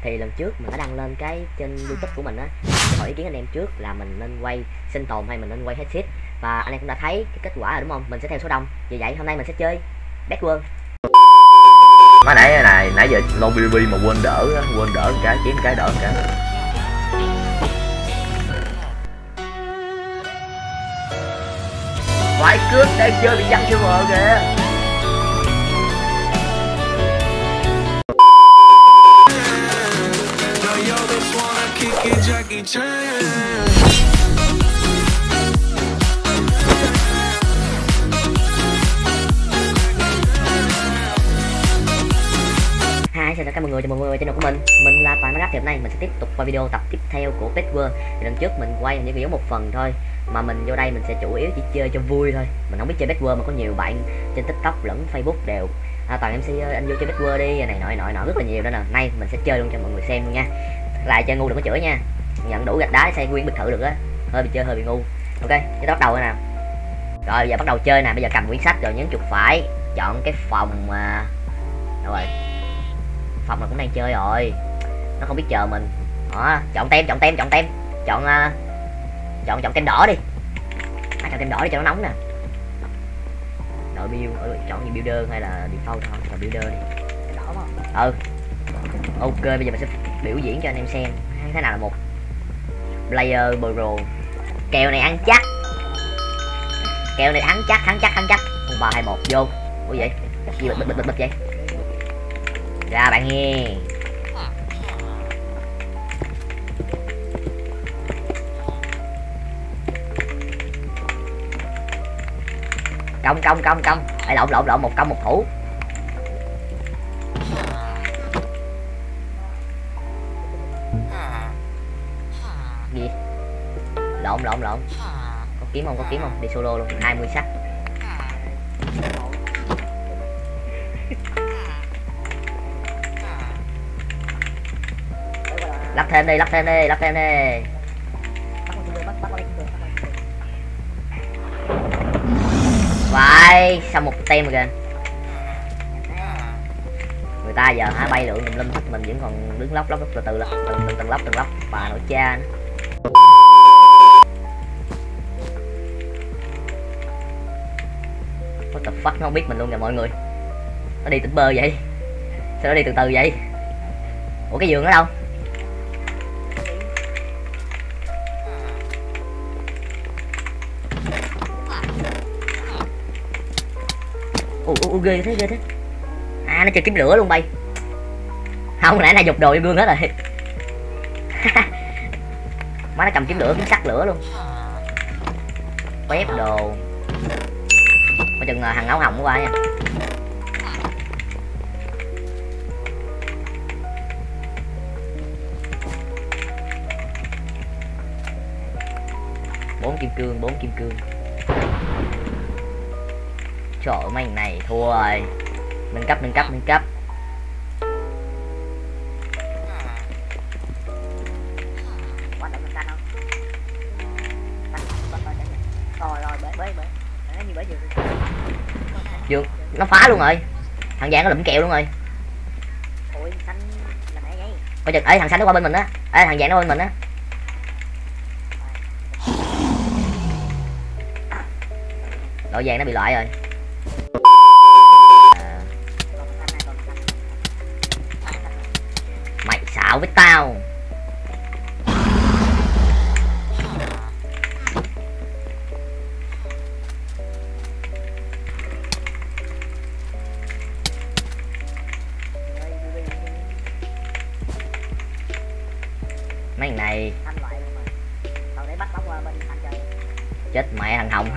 Thì lần trước mình đã đăng lên cái trên YouTube của mình á, để hỏi ý kiến anh em trước là mình nên quay sinh tồn hay mình nên quay headset, và anh em cũng đã thấy cái kết quả rồi đúng không? Mình sẽ theo số đông. Vì vậy hôm nay mình sẽ chơi Bedwars. Mới nãy giờ lô BB mà quên đỡ một cái, kiếm cái đỡ một cái. Quái cướp đang chơi bị văng server kìa. Hi, xin chào mọi người, chào mọi người channel của mình là Toàn Minecraft. Thì hôm nay mình sẽ tiếp tục qua video tập tiếp theo của Bedwars. Thì lần trước mình quay những video một phần thôi, mà mình vô đây mình sẽ chủ yếu chỉ chơi cho vui thôi. Mình không biết chơi Bedwars mà có nhiều bạn trên TikTok lẫn Facebook đều Toàn MC ơi, anh vô chơi Bedwars đi, này nọ rất là nhiều, nên là nay mình sẽ chơi luôn cho mọi người xem luôn nha. Lại chơi ngu đừng có chửi nha, nhận đủ gạch đá xây nguyên biệt thự được á, hơi bị ngu. Ok, chúng ta bắt đầu nè. Rồi bây giờ bắt đầu chơi nè. Bây giờ cầm quyển sách rồi nhấn chuột phải, chọn cái phòng rồi phòng là cũng đang chơi rồi, nó không biết chờ mình. Đó, chọn tem chọn tem đỏ đi. Chọn tem đỏ đi cho nó nóng nè. Đội build, chọn gì builder hay là default thôi, chọn builder đi. Ok, bây giờ mình sẽ biểu diễn cho anh em xem thế nào là một player pro. Kèo này ăn chắc, kèo này thắng chắc. 3 2 1 vô. Ủa vậy gì bịch vậy ra bạn nghe. Công phải lộn một công một thủ. Gì lộn có kiếm không đi solo luôn. 20 sắt. Lắp thêm đi. Vậy xong một tem rồi kìa. Người ta giờ hả bay lượn tùm lum hết, mình vẫn còn đứng lóc từ từ từng lóc bà nội cha nữa. What the fuck, nó không biết mình luôn kìa mọi người. Nó đi tỉnh bơ vậy, sao nó đi từ từ vậy? Ủa cái giường ở đâu? Ghê thế. Nó chơi kiếm lửa luôn bay. Không, nãy nay dục đồ vô gương hết rồi. Má nó cầm kiếm lửa, kiếm sắt lửa luôn. Quét đồ. Coi chừng thằng áo hồng qua nha. Bốn kim cương. Trời ơi, mấy này thua rồi. Nâng cấp. Dương nó phá luôn rồi. Thằng vàng nó lụm kẹo luôn rồi. Coi chừng, thằng xanh nó qua bên mình á. Thằng vàng nó qua bên mình á. Đội vàng nó bị loại rồi. Mày xạo với tao. Mấy này chết mẹ thằng Hồng.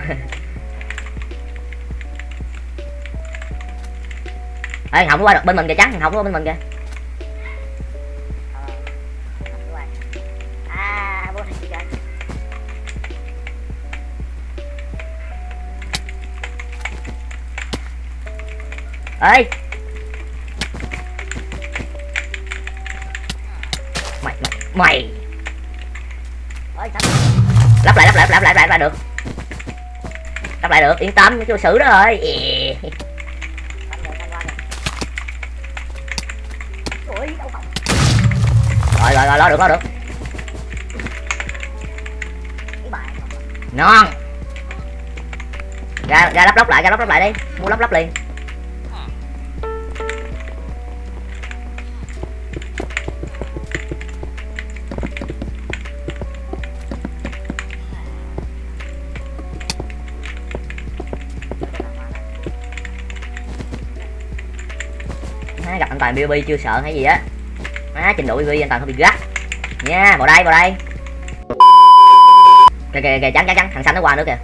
Thằng Hồng nó qua được bên mình kìa, trắng thằng Hồng nó qua bên mình kìa. Ê mày lắp lại được. Lắp lại được, yên tâm, cho xử đó rồi. rồi lo được ngon. Ra lắp lóc lại đi, mua lắp liền. Gặp anh Toàn BB chưa sợ hay gì á. Trình độ BB anh Toàn không bị gắt nha. Vào đây kìa trắng thằng xanh nó qua nữa kìa.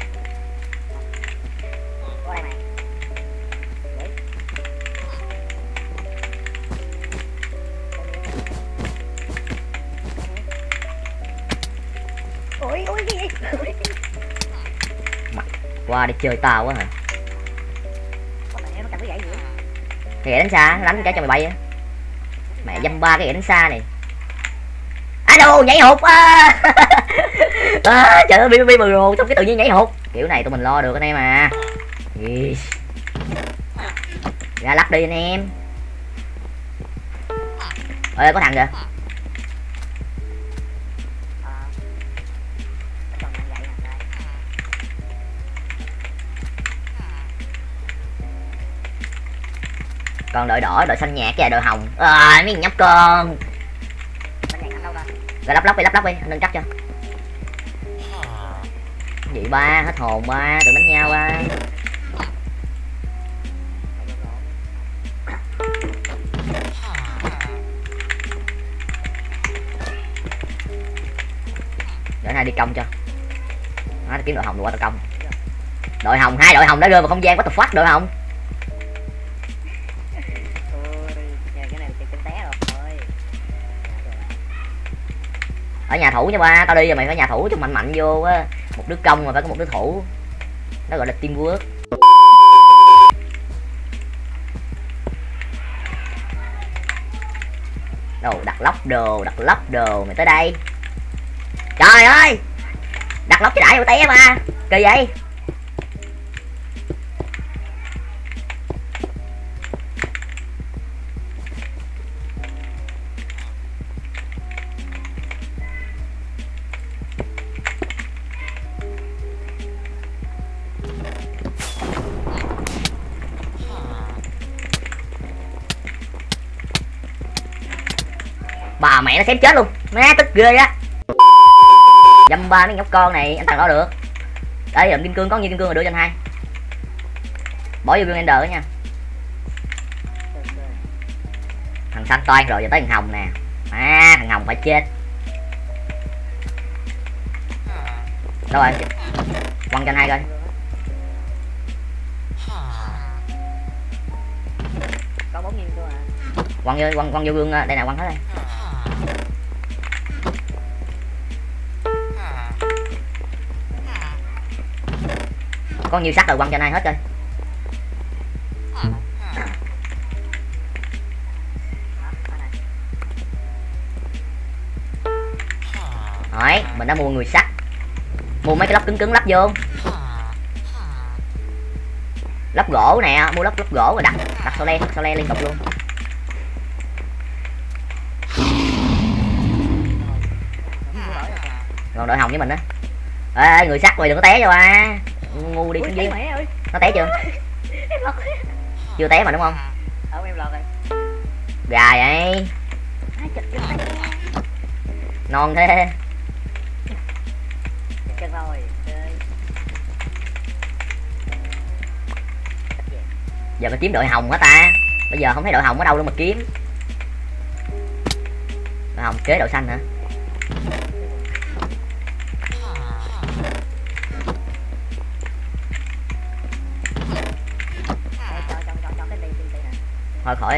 Ôi cái gì Qua đi chơi tao quá hả. Cái ghẻ đánh xa, nó đánh cái cho mày bay á. Mẹ dăm ba cái ghẻ đánh xa này. Đồ nhảy hụt trời ơi bị bờ rồ trong cái tự nhiên nhảy hụt. Kiểu này tụi mình lo được anh em à. Ra lắp đi anh em. Ơi có thằng kìa. Còn đội đỏ, đội xanh nhạt, cái đội hồng. Mấy nhóc con. Rồi lắp đi, anh nâng chắc cho. Vậy ba, hết hồn ba, đừng đánh nhau ba. Để hai đi công cho. Nó kiếm đội hồng rồi qua tao công. Đội hồng, hai đội hồng đã rơi vào không gian, what the fuck đội hồng. Ở nhà thủ nha ba, tao đi rồi mày phải nhà thủ cho mạnh vô á. Một đứa công mà phải có một đứa thủ. Nó gọi là teamwork. Đồ đặt lóc đồ mày tới đây. Trời ơi. Đặt lóc chứ đại vô té ba. Kỳ vậy. Bà mẹ nó xém chết luôn, má tức ghê á. Dăm ba mấy nhóc con này anh thằng đó được. Đây kim cương, có nhiêu kim cương rồi đưa cho anh hai. Bỏ vô gương ender đó nha. Thằng xanh toan rồi, giờ tới thằng hồng nè. Thằng hồng phải chết. Đâu rồi? Quăng cho anh hai coi. Có 4 kim cương à. Quăng vô gương đây nè, quăng hết đây. Có nhiều sắt rồi quăng cho anh hai hết coi. Rồi, mình đã mua người sắt. Mua mấy cái lắp cứng lắp vô. Lắp gỗ nè, mua lắp gỗ rồi đặt so le liên tục luôn. Còn đội hồng với mình á. Ê người sắt rồi đừng có té cho ba. Ngu đi xuống dưới. Nó té chưa? Chưa té mà đúng không? Em lọt rồi. Gà vậy. Non thế. Chân rồi. Giờ phải kiếm đội hồng hả ta? Bây giờ không thấy đội hồng ở đâu đâu mà kiếm. Đội hồng kế đội xanh hả? Thôi khỏi.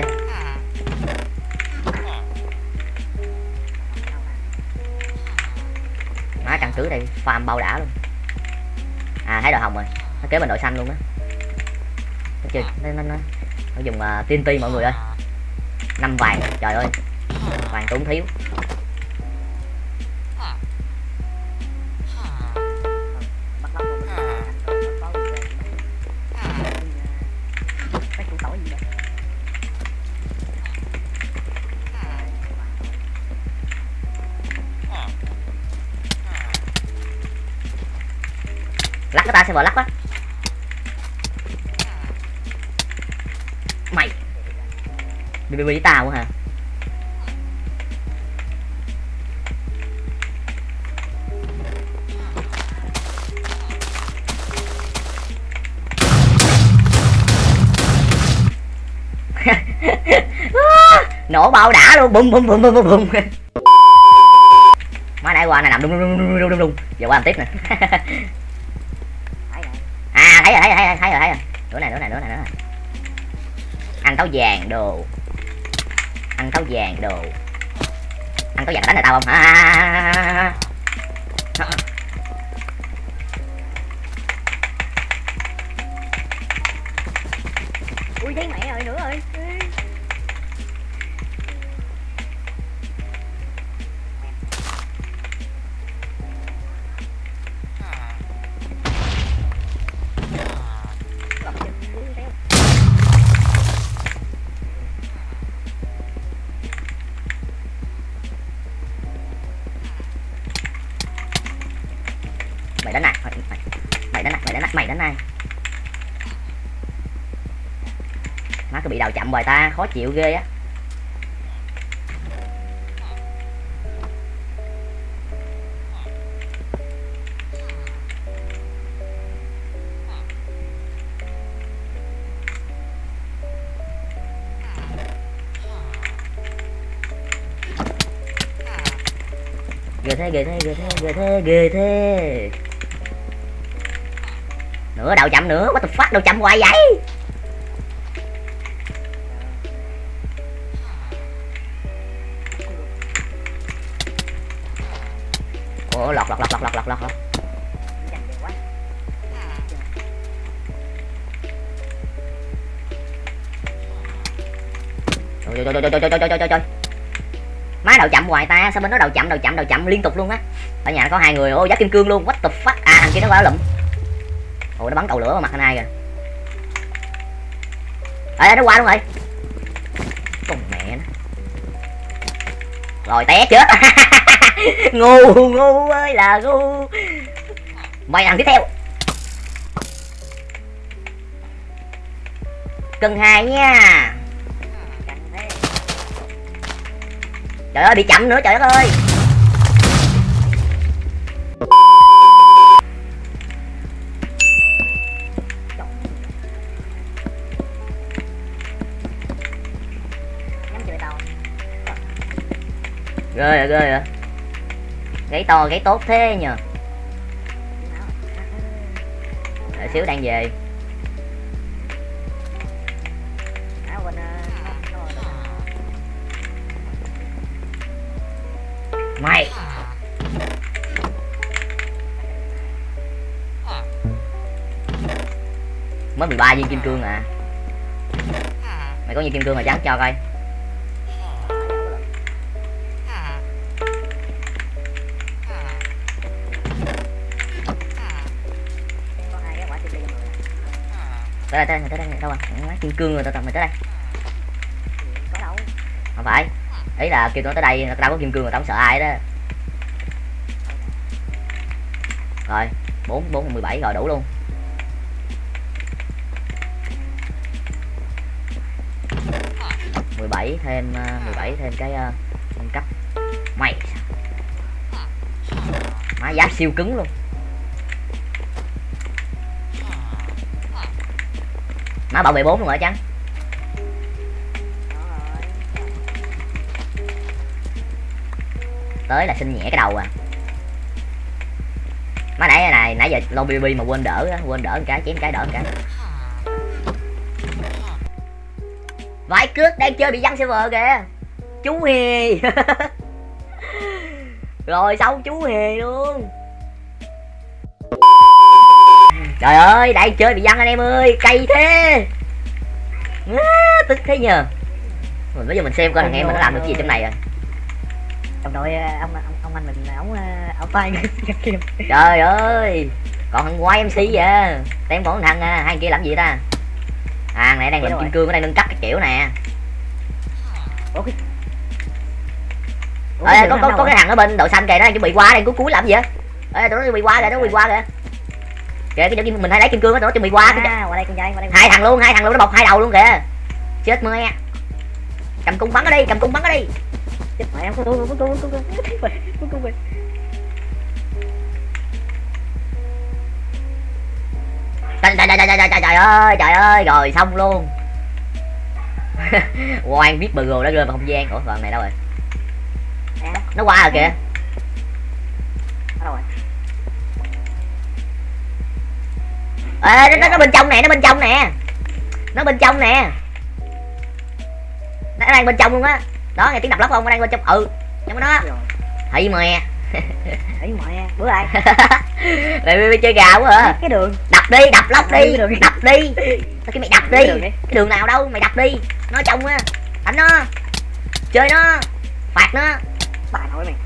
Má căn cứ đây farm bao đã luôn. Thấy đội hồng rồi, nó kế bên đội xanh luôn á. Nó dùng TNT mọi người ơi. 5 vàng, trời ơi. Vàng tốn thiếu. ta server lắc á. Mày BBB với tao hả? Nổ bao đã luôn, bum bum bum bum bum bum. Má nãy qua này nằm đung đung đung đung đung đung. Giờ qua làm tiếp nè. À thấy rồi. Nữa này. Ăn táo vàng đồ. Ăn táo vàng đánh lại tao không hả? Ui thấy mẹ rồi nữa rồi. Mày đánh này. Má cứ bị đầu chậm hoài ta, khó chịu ghê á. Ghê thế. Nữa đầu chậm nữa, what the fuck, đầu chậm hoài vậy. Ủa lọt. Trời. Má đầu chậm hoài ta, sao bên nó đầu chậm liên tục luôn á. Ở nhà nó có 2 người, ô giáp kim cương luôn, what the fuck. À thằng kia nó qua lụm. Ôi nó bắn cầu lửa vào mặt anh hai kìa. Nó qua luôn rồi. Con mẹ nó. Rồi té chết. ngu ơi là ngu. Mày thằng tiếp theo. Cân 2 nha. Trời ơi bị chậm nữa, trời đất ơi. Ghê rồi. Gáy to gáy tốt thế nhờ. Đợi xíu đang về. Mày mới 13 viên kim cương à. Mày có nhiều kim cương mà trắng cho coi. Tới đây đâu à? Kim cương rồi, mày tới đây. Có đâu. Không phải. Ý là kêu nó tới đây, tao có kim cương rồi tao không sợ ai đó. Rồi, 4 17 rồi đủ luôn. thêm 17 thêm cái nâng cấp. Mày má giáp siêu cứng luôn. Má bảo vệ 4 luôn hả Trắng? Tới là xin nhẹ cái đầu à. Má nãy giờ lô BB mà quên đỡ một cái, chém cái đỡ một cái. Vãi cướp đang chơi bị văng server kìa. Chú Hề. Rồi xong chú Hề luôn. Trời ơi đang chơi bị văng anh em ơi, cay thế. Tức thế nhờ. Bây giờ mình xem coi thằng em mình nó làm được gì trong này rồi. Đồng đội ông anh mình ông tay kim. Trời ơi còn thằng quay MC vậy. Tem còn thằng hai kia làm gì ta? Thằng này đang làm kim cương, ở đây nâng cấp cái kiểu nè. Có cái thằng ở bên đội xanh kìa, nó đang chuẩn bị qua đây, cuối làm gì vậy? Tụi nó bị qua kìa, nó bị qua kìa. kìa cái mình hay lấy kim cương đó chuẩn bị qua qua đây con trai, qua đây. hai thằng luôn nó bọc hai đầu luôn kìa. Chết mẹ. Cầm cung bắn ở đi, Chết mẹ em, cung về. Trời ơi, rồi xong luôn. Ngoan biết bờ rồ đã rơi vào không gian. Ủa phần này đâu rồi? Nó qua rồi kìa. Đâu rồi? Ê, nó bên trong nè, nó bên trong nè. Nó đang bên trong luôn á. Đó, nghe tiếng đập lóc không? Nó đang bên trong. Ừ, trong đó. Thấy mẹ. Bữa ai? Mày chơi gà quá hả? Cái đường. Đập đi, đập lóc đi. Đập đi. Tao kêu mày đập đi. Cái đường nào đâu, mày đập đi. Nó trong á. Đánh nó. Chơi nó. Phạt nó. Bà nội mày.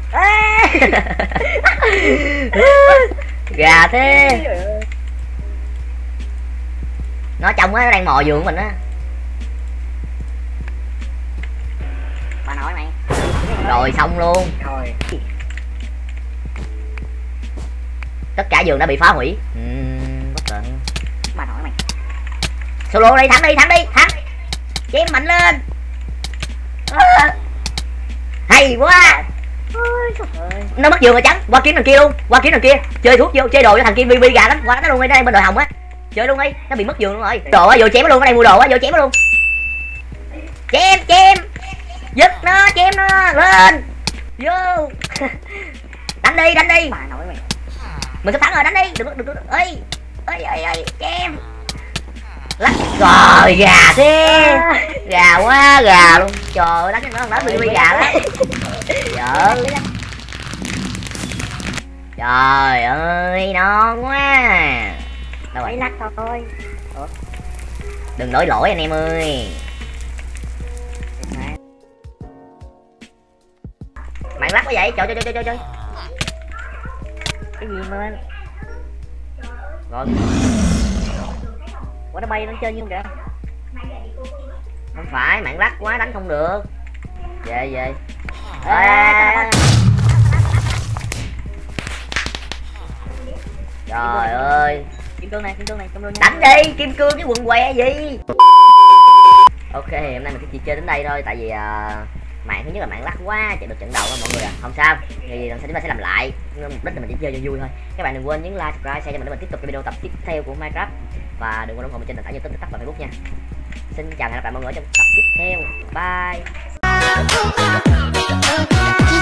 Gà thế. Nó trong á, nó đang mò giường của mình á. Bà nội mày. Rồi xong luôn. Rồi. Tất cả giường đã bị phá hủy. Bất ngờ. Bà nội mày. Solo đi, thắng. Chém mạnh lên. Hay quá. Ôi trời ơi. Nó mất giường rồi trắng. Qua kiếm thằng kia luôn. Chơi thuốc vô, chơi đồ cho thằng kia VV gà lắm. Qua đánh nó luôn, đây bên đội hồng á. Chơi luôn đi, nó bị mất giường luôn rồi. Đồ á, vô chém nó luôn, ở đây mua đồ á, vô chém nó luôn. Chém. Giật nó, chém nó lên. Vô. Đánh đi. Bà nội mày. Mình sắp thắng rồi, đánh đi. Đừng. Ơi, chém. Lắc rồi, gà thế. Gà quá, gà luôn. Trời ơi, đánh nó thằng đó bị gà đó. Trời ơi, non quá. Đâu rồi? Lắc thôi. Đừng lỗi lỗi anh em ơi. Mạng lắc quá vậy? Trời. Cái gì mà Rồi. Ủa nó bay nó chơi như kìa. Không phải, mạng lắc quá đánh không được. Về. Trời ơi. Kim cương này, Đánh đi, kim cương cái quần què gì. Ok, hôm nay mình sẽ chỉ chơi đến đây thôi. Tại vì mạng thứ nhất là mạng lắc quá, chạy được trận đầu đó mọi người à. Không sao, thì lần sau chúng ta sẽ làm lại. Mục đích là mình chỉ chơi cho vui thôi. Các bạn đừng quên nhấn like, subscribe, share cho mình để mình tiếp tục cái video tập tiếp theo của Minecraft. Và đừng quên ủng hộ mình trên nền tảng YouTube, TikTok và Facebook nha. Xin chào và hẹn gặp lại mọi người trong tập tiếp theo. Bye.